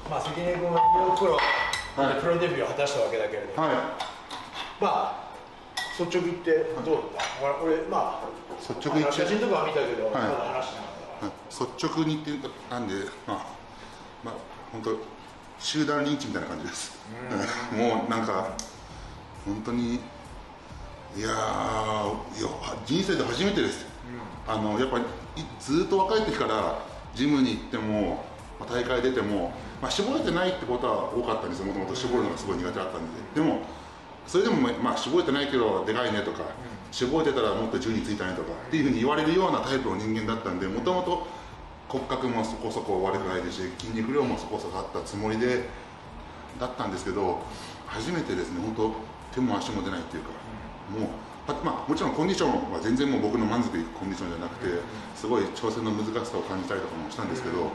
まあ関根君はニューヨークプロでプロデビューを果たしたわけだけれど、まあ率直言ってどうだった？俺まあ率直に写真とかは見たけど、まだ話してなかったから率直に言ってなんでまあ本当集団リンチみたいな感じです。もうなんか本当にいや人生で初めてです。やっぱりずっと若い時からジムに行っても大会出ても、絞れてないってことは多かったんですよ。もともと絞るのがすごい苦手だったんで。でもそれでも絞れてないけどでかいねとか、絞れてたらもっと順位ついたねとかっていうふうに言われるようなタイプの人間だったんで、もともと骨格もそこそこ悪くないですし、筋肉量もそこそこあったつもりでだったんですけど、初めてですね、本当手も足も出ないっていうか、もうもちろんコンディションは全然もう僕の満足いくコンディションじゃなくて、すごい挑戦の難しさを感じたりとかもしたんですけど、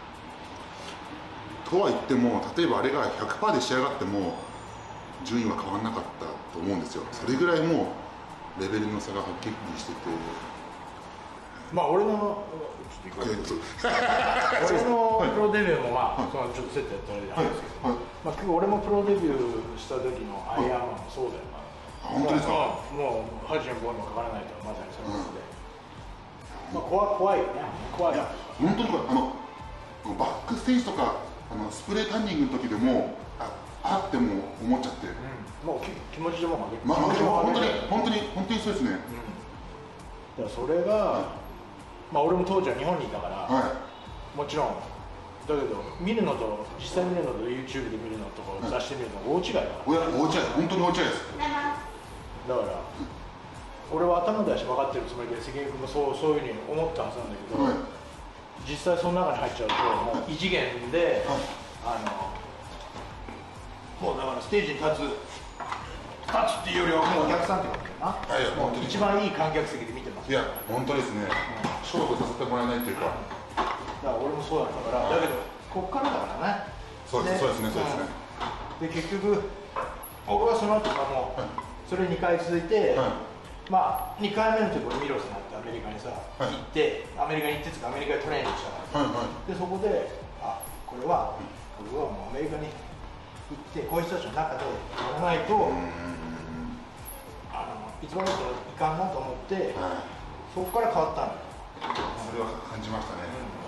とは言っても例えばあれが 100% で仕上がっても順位は変わらなかったと思うんですよ。それぐらいもうレベルの差がはっきりしてて、 俺のプロデビューもそのちょっとセットやったらじゃないですけど、結構俺もプロデビューした時のアイアンマンもそうだよな。 本当ですか？ もう85にもかからないとまさにそういうことで、怖いよね。怖い。 本当にバックステージとかスプレータンニングの時でもっても思っちゃって、 もう気持ちでも負けて、 本当にそうですね。 だからそれが俺も当時は日本にいたから、もちろんだけど実際見るのと YouTube で見るのとか雑誌で見るの大違いだから。 大違い、本当に大違いです。 だから俺は頭では分かってるつもりで関根君もそういうふうに思ったはずなんだけど、実際その中に入っちゃうともう異次元で、もうだからステージに立つっていうよりはもうお客さんってことだよな。もう一番いい観客席で見てます。 いや本当ですね。勝負させてもらえないというか。 だから俺もそうだったから、だけどこっからだからね。 そうですね。 で結局俺はその後もそれ2回続いて、2回目の時俺ミロスになってアメリカにさ行って、アメリカに行ってつかアメリカでトレーニングしたから、でそこでこれはもうアメリカに行ってこういう人たちの中でやらないといつまでもいかんなと思って、そこから変わったのよ。 それは感じましたね。